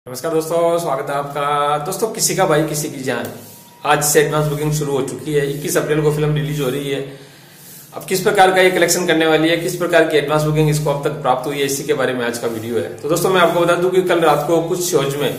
नमस्कार दोस्तों, स्वागत है आपका। दोस्तों, किसी का भाई किसी की जान, आज से एडवांस बुकिंग शुरू हो चुकी है। 21 अप्रैल को फिल्म रिलीज हो रही है। अब किस प्रकार का ये कलेक्शन करने वाली है, किस प्रकार की एडवांस बुकिंग इसको अब तक प्राप्त हुई है, इसी के बारे में आज का वीडियो है। तो दोस्तों, मैं आपको बता दूं कि कल रात को कुछ शोज में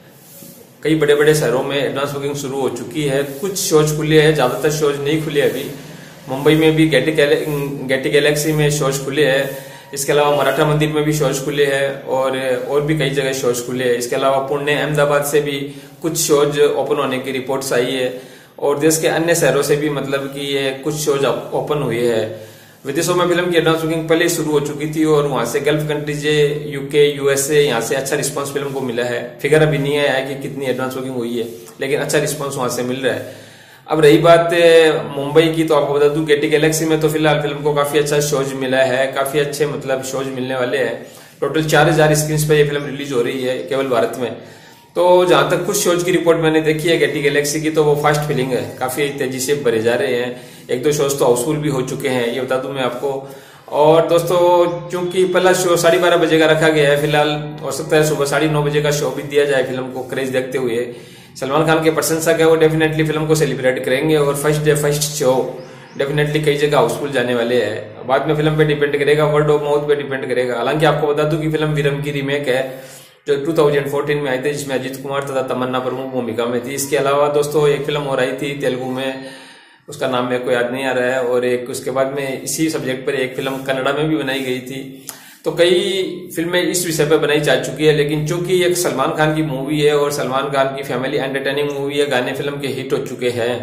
कई बड़े बड़े शहरों में एडवांस बुकिंग शुरू हो चुकी है। कुछ शोज खुले हैं, ज्यादातर शोज नहीं खुले अभी। मुंबई में भी गेटी गैलेक्सी में शोज खुले हैं। इसके अलावा मराठा मंदिर में भी शोज खुले हैं और भी कई जगह शोज खुले हैं। इसके अलावा पुणे, अहमदाबाद से भी कुछ शोज ओपन होने की रिपोर्ट्स आई है और देश के अन्य शहरों से भी मतलब कि ये कुछ शोज ओपन हुए हैं। विदेशों में फिल्म की एडवांस बुकिंग पहले शुरू हो चुकी थी और वहां से गल्फ कंट्रीज, यूके, यूएसए, यहाँ से अच्छा रिस्पांस फिल्म को मिला है। फिगर अभी नहीं आया कि कितनी एडवांस बुकिंग हुई है, लेकिन अच्छा रिस्पांस वहां से मिल रहा है। अब रही बात मुंबई की, तो आपको बता दूं गेटी गैलेक्सी में तो फिलहाल फिल्म को काफी अच्छा शोज मिला है, काफी अच्छे मतलब शोज मिलने वाले हैं। टोटल 4000 स्क्रीन पे ये फिल्म रिलीज हो रही है केवल भारत में। तो जहां तक कुछ शोज की रिपोर्ट मैंने देखी है गेटी गैलेक्सी की, तो वो फास्ट फिलिंग है, काफी तेजी से भरे जा रहे हैं। एक दो शोज तो हाउसफुल भी हो चुके हैं, ये बता दूं मैं आपको। और दोस्तों, चूंकि पहला शो 12:30 बजे का रखा गया है, फिलहाल हो सकता है सुबह 9:30 बजे का शो भी दिया जाए फिल्म को क्रेज देखते हुए। सलमान खान के प्रशंसक है, वो डेफिनेटली फिल्म को सेलिब्रेट करेंगे और first day first show definitely कई जगह हाउसफुल जाने वाले हैं। बाद में फिल्म पे डिपेंड करेगा, वर्ड ऑफ माउथ पे डिपेंड करेगा। हालांकि आपको बता दूं कि फिल्म विरम की रीमेक है जो 2014 में आई थी, जिसमें अजीत कुमार तथा तमन्ना प्रमुख भूमिका में थी। इसके अलावा दोस्तों एक फिल्म और आई थी तेलुगु में, उसका नाम मेरे को याद नहीं आ रहा है। और एक उसके बाद में इसी सब्जेक्ट पर एक फिल्म कन्नड़ा में भी बनाई गई थी। तो कई फिल्में इस विषय पर बनाई जा चुकी है, लेकिन चूंकि एक सलमान खान की मूवी है और सलमान खान की फैमिली एंटरटेनिंग मूवी है, गाने फिल्म के हिट हो चुके हैं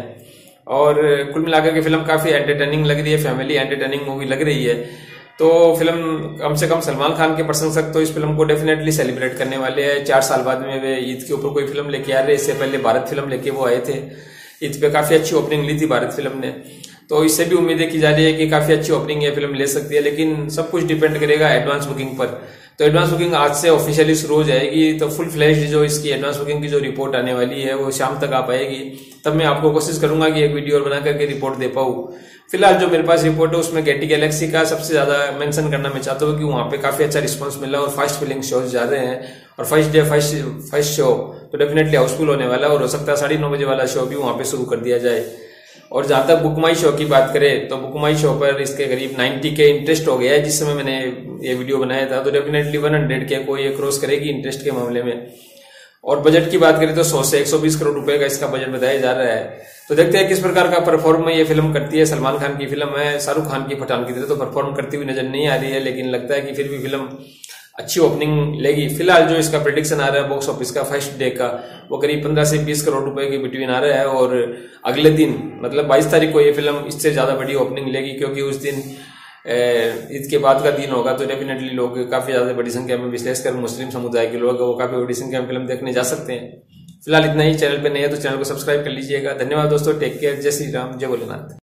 और कुल मिलाकर के फिल्म काफी एंटरटेनिंग लग रही है, फैमिली एंटरटेनिंग मूवी लग रही है। तो फिल्म कम से कम सलमान खान के प्रशंसक तो इस फिल्म को डेफिनेटली सेलिब्रेट करने वाले हैं। 4 साल बाद में वे ईद के ऊपर कोई फिल्म लेके आ रहे हैं। इससे पहले भारत फिल्म लेके वो आए थे, ईद पे काफी अच्छी ओपनिंग ली थी भारत फिल्म ने। तो इससे भी उम्मीदें की जा रही है कि काफी अच्छी ओपनिंग ये फिल्म ले सकती है, लेकिन सब कुछ डिपेंड करेगा एडवांस बुकिंग पर। तो एडवांस बुकिंग आज से ऑफिशियली शुरू हो जाएगी, तो फुल फ्लैश जो इसकी एडवांस बुकिंग की जो रिपोर्ट आने वाली है वो शाम तक आ पाएगी। तब मैं आपको कोशिश करूंगा कि एक वीडियो बना करके रिपोर्ट दे पाऊं। फिलहाल जो मेरे पास रिपोर्ट है उसमें गेटी गैलेक्सी का सबसे ज्यादा मेंशन करना मैं चाहता हूँ कि वहां पे काफी अच्छा रिस्पांस मिला और फास्ट फिलिंग शोज जा रहे हैं और फर्स्ट डे फर्स्ट शो तो डेफिनेटली हाउसफुल होने वाला है और हो सकता है 9:30 बजे वाला शो भी वहां पे शुरू कर दिया जाए। और जहां तक बुक माई शो की बात करें, तो बुक माई शो पर इसके करीब 90 के इंटरेस्ट हो गया है जिस समय मैंने ये वीडियो बनाया था। तो डेफिनेटली 100 के को ये क्रॉस करेगी इंटरेस्ट के मामले में। और बजट की बात करें तो 100 से 120 करोड़ रुपए का इसका बजट बताया जा रहा है। तो देखते हैं किस प्रकार का परफॉर्म ये फिल्म करती है। सलमान खान की फिल्म है, शाहरुख खान की पठान की तरह तो परफॉर्म करती हुई नजर नहीं आ रही है, लेकिन लगता है कि फिर भी फिल्म अच्छी ओपनिंग लेगी। फिलहाल जो इसका प्रेडिक्शन आ रहा है बॉक्स ऑफिस का फर्स्ट डे का, वो करीब 15 से 20 करोड़ रुपए के बिटवीन आ रहा है। और अगले दिन मतलब 22 तारीख को ये फिल्म इससे ज्यादा बड़ी ओपनिंग लेगी, क्योंकि उस दिन ईद के बाद का दिन होगा। तो डेफिनेटली लोग काफी ज्यादा बड़ी संख्या में, विशेषकर मुस्लिम समुदाय के लोग वो काफी बड़ी संख्या में फिल्म देखने जा सकते हैं। फिलहाल इतना ही। चैनल पे नए है तो चैनल को सब्सक्राइब कर लीजिएगा। धन्यवाद दोस्तों, टेक केयर, जय श्री राम, जय भोलेनाथ।